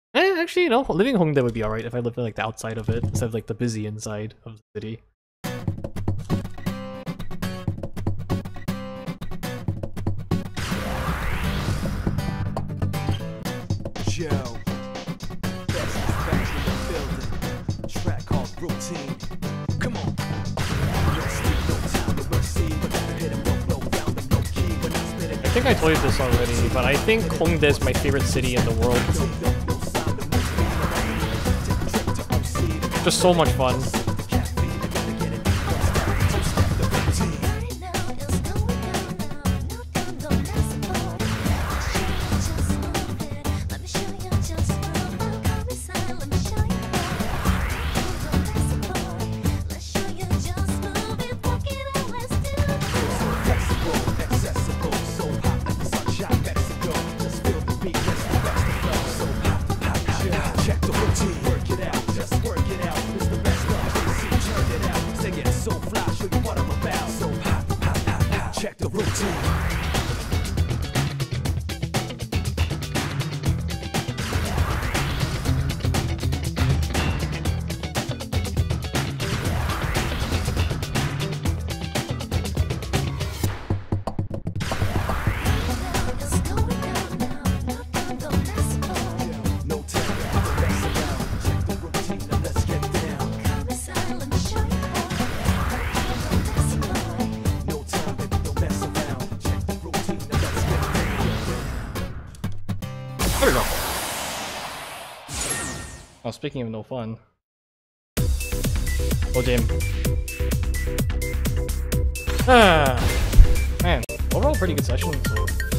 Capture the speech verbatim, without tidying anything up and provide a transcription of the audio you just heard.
Eh, actually, you know, living Hongdae would be alright if I lived like the outside of it instead of like the busy inside of the city. Yo, best is back in the building. Track called Ruti'n. Come on. I think I told you this already, but I think Hongdae is my favorite city in the world. Just so much fun. Check the routine. There we go. Oh, speaking of no fun. Oh, Jim. Ah, man, overall pretty good session. So.